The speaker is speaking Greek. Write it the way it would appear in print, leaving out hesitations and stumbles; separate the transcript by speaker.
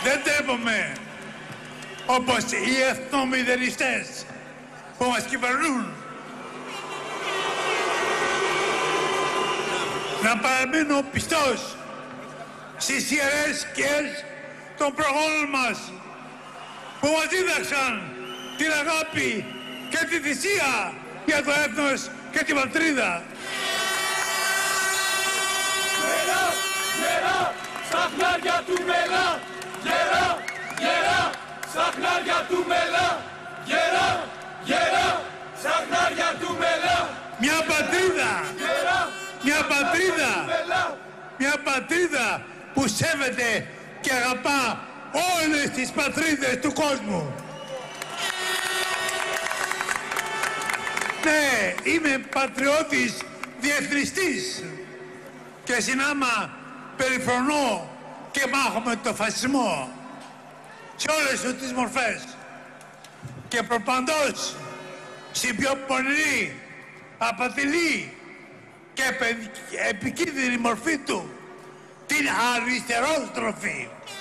Speaker 1: Δεν τρέπομαι όπως οι εθνομηδενιστές που μας κυβερνούν. Να παραμείνω πιστός στις ιερές σκιές των προγόνων μας που μας δίδαξαν την αγάπη και τη θυσία για το έθνος και την πατρίδα.
Speaker 2: Γερά, γερά, στα χνάρια του μελά. Γερά, γερά, στα χνάρια του μελά. Γερά, γερά, στα χνάρια του μελά.
Speaker 1: Μια πατρίδα, μια πατρίδα που σέβεται και αγαπά όλες τις πατρίδες του κόσμου. Ναι, είμαι πατριώτης διεθνιστής και συνάμα περιφρονώ και μάχομαι το φασισμό σε όλες του τις μορφές και προπαντός στην πιο πονηρή, απατηλή και επικίνδυνη μορφή του, την αριστερόστροφη.